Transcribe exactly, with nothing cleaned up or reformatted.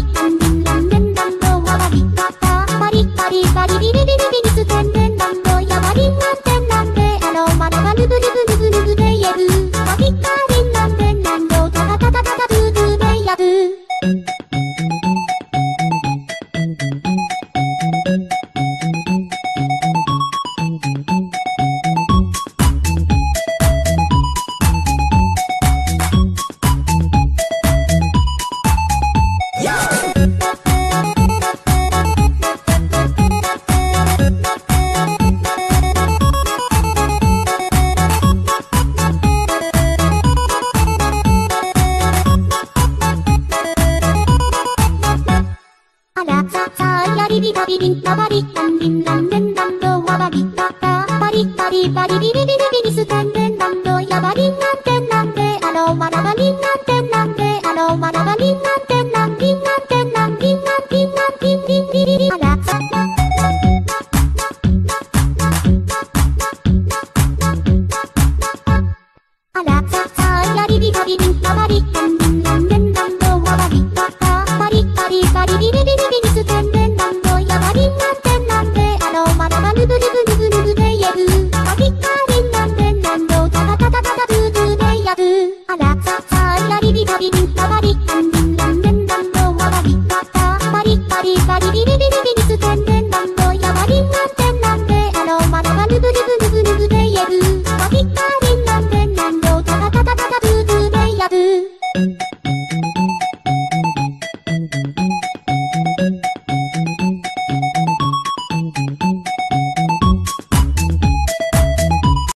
안 빛나는 남도 와바리 까까 바리바리 바리비리비리비리 스탠드 남도야 바리난데 난데 아로마다가 누브누브누브누브네 예브 바리까리 난데 난도 다다다다다다 두두네 야드 비비비비빈 나바리 안 빛나는 남도 와바리 까까 바리바리 바리비비비비비 스탠드 남도야 바리난데 난데 아로마다바리 난데 난데 아로마다바리 난데 난비 난데 난비 난비 난비 비비비비 아라 아라짜짜 야리비바비빈 나바리 안 빛나는 남도 와바리 까까 바리바리 바리비비비비비 스탠드